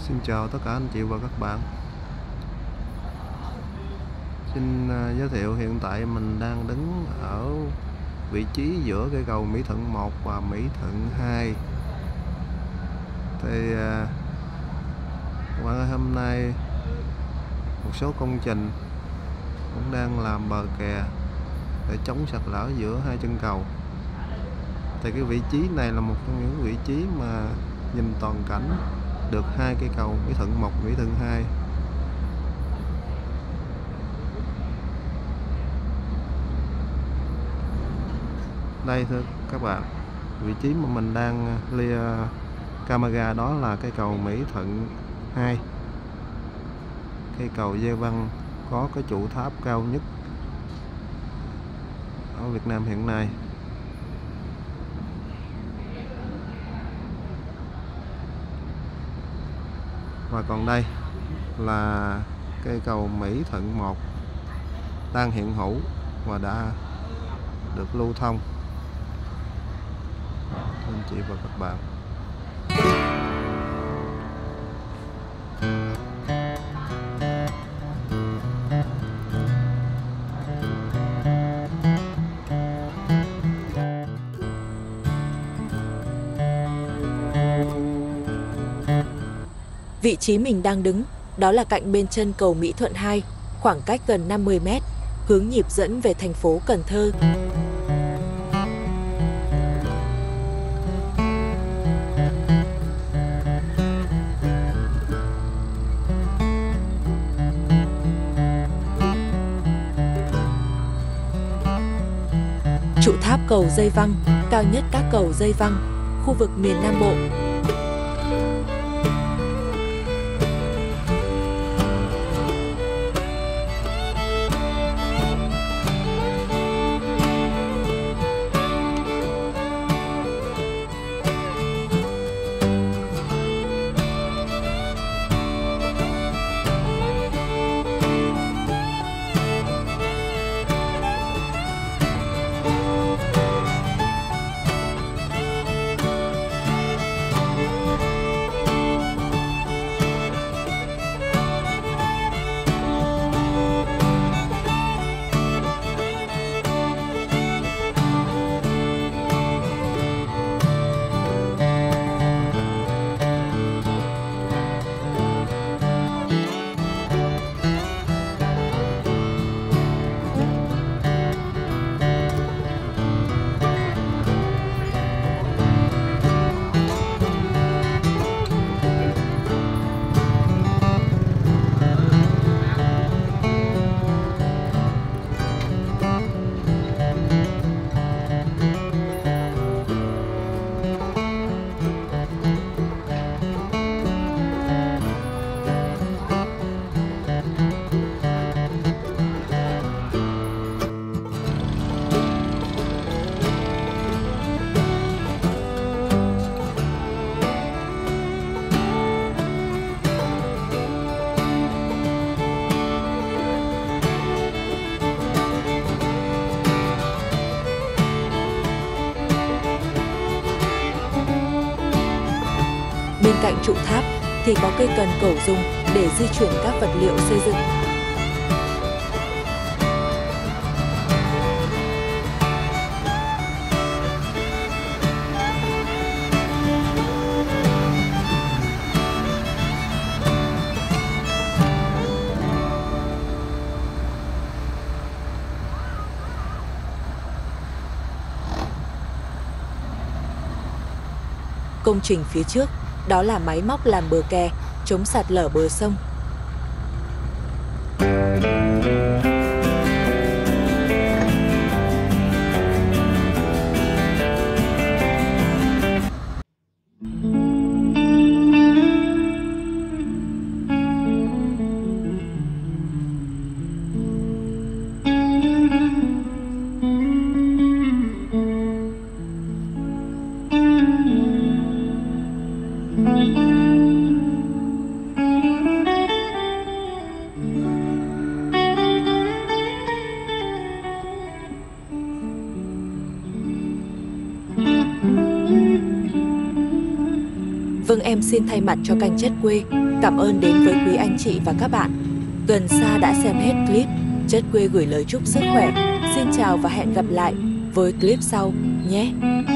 Xin chào tất cả anh chị và các bạn. Xin giới thiệu hiện tại mình đang đứng ở vị trí giữa cây cầu Mỹ Thuận 1 và Mỹ Thuận 2. Thì hôm nay một số công trình cũng đang làm bờ kè để chống sạt lở giữa hai chân cầu. Thì cái vị trí này là một trong những vị trí mà nhìn toàn cảnh được hai cây cầu Mỹ Thuận 1, Mỹ Thuận 2. Đây thưa các bạn, vị trí mà mình đang lia camera đó là cây cầu Mỹ Thuận 2. Cây cầu Dê Văn có cái trụ tháp cao nhất ở Việt Nam hiện nay. Và còn đây là cây cầu Mỹ Thuận 1 đang hiện hữu và đã được lưu thông. Anh chị và các bạn, vị trí mình đang đứng đó là cạnh bên chân cầu Mỹ Thuận 2, khoảng cách gần 50 mét, hướng nhịp dẫn về thành phố Cần Thơ. Trụ tháp cầu Dây Văng, cao nhất các cầu Dây Văng, khu vực miền Nam Bộ. Bên cạnh trụ tháp thì có cây cần cẩu dùng để di chuyển các vật liệu xây dựng. Công trình phía trước đó là máy móc làm bờ kè, chống sạt lở bờ sông. Vâng, em xin thay mặt cho Canh Chất Quê Cảm ơn đến với quý anh chị và các bạn gần xa đã xem hết clip. Chất quê gửi lời chúc sức khỏe. Xin chào và hẹn gặp lại với clip sau nhé.